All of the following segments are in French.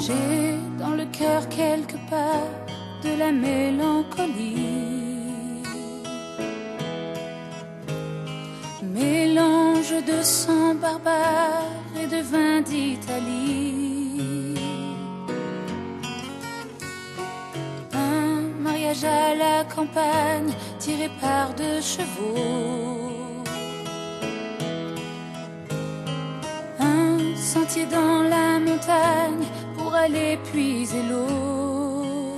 J'ai dans le cœur quelque part de la mélancolie, mélange de sang barbare et de vin d'Italie. Un mariage à la campagne tiré par deux chevaux, un sentier dans la montagne pour aller puiser l'eau.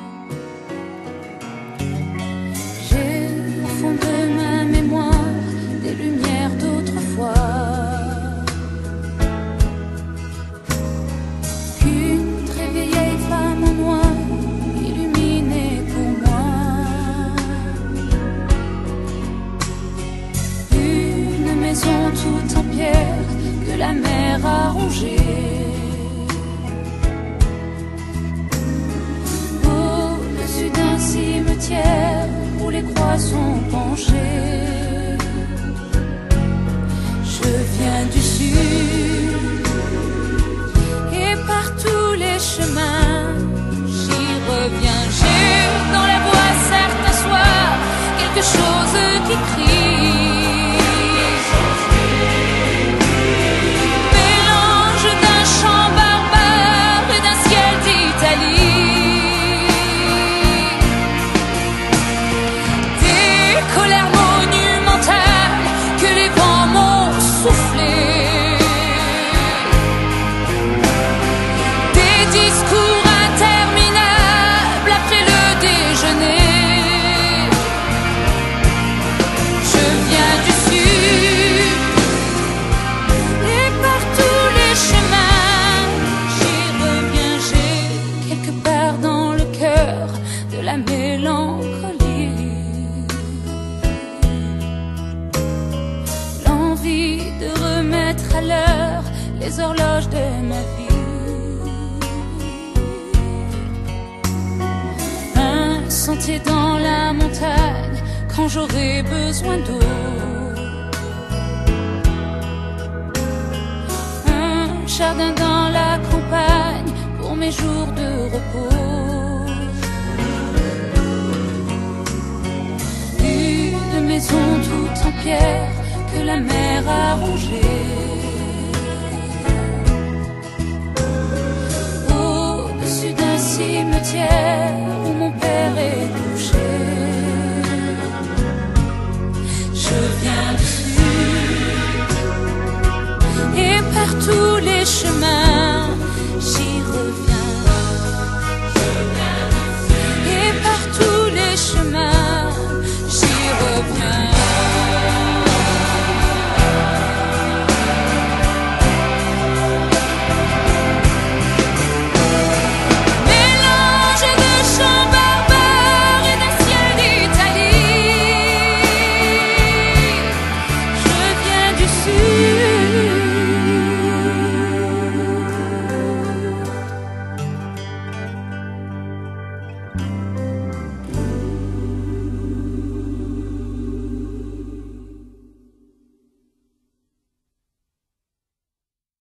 J'ai au fond de ma mémoire des lumières d'autrefois qu'une très vieille femme en noir illuminait pour moi. Une maison toute en pierre que la mer a rongée, au-dessus d'un cimetière où les croix sont penchées. Je viens du sud et par tous les chemins j'y reviens. J'ai dans la voix certains soirs quelque chose qui crie, mélange d'un chant barbare et d'un ciel d'Italie, des colères monumentales que les vents m'ont soufflées, des discours interminables après le déjeuner. Je viens du sud et par tous les chemins j'y reviens. J'ai quelque part dans le cœur de la mélancolie, l'envie de remettre à l'heure les horloges de ma vie. Un sentier dans la montagne quand j'aurai besoin d'eau, un jardin dans la campagne pour mes jours de repos, une maison toute en pierre que la mer a rongée, au-dessus d'un cimetière